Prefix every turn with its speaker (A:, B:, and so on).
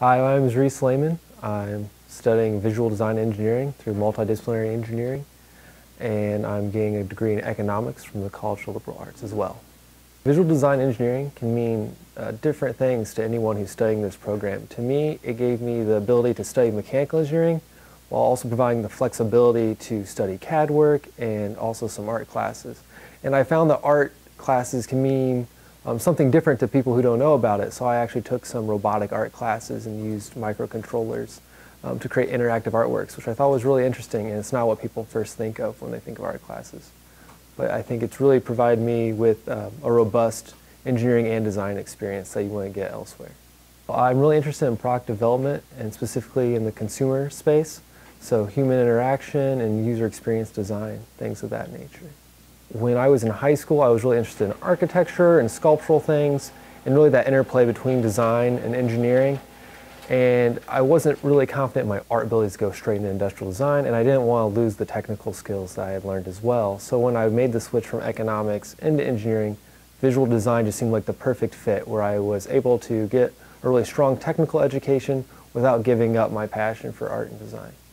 A: Hi, my name is Reis Lehman. I'm studying visual design engineering through Multidisciplinary Engineering, and I'm getting a degree in economics from the College of Liberal Arts as well. Visual design engineering can mean different things to anyone who's studying this program. To me, it gave me the ability to study mechanical engineering while also providing the flexibility to study CAD work and also some art classes. And I found that art classes can mean something different to people who don't know about it. So I actually took some robotic art classes and used microcontrollers to create interactive artworks, which I thought was really interesting, and it's not what people first think of when they think of art classes. But I think it's really provided me with a robust engineering and design experience that you want to get elsewhere. I'm really interested in product development and specifically in the consumer space, so human interaction and user experience design, things of that nature. When I was in high school, I was really interested in architecture and sculptural things and really that interplay between design and engineering. And I wasn't really confident in my art abilities to go straight into industrial design, and I didn't want to lose the technical skills that I had learned as well. So when I made the switch from economics into engineering, visual design just seemed like the perfect fit, where I was able to get a really strong technical education without giving up my passion for art and design.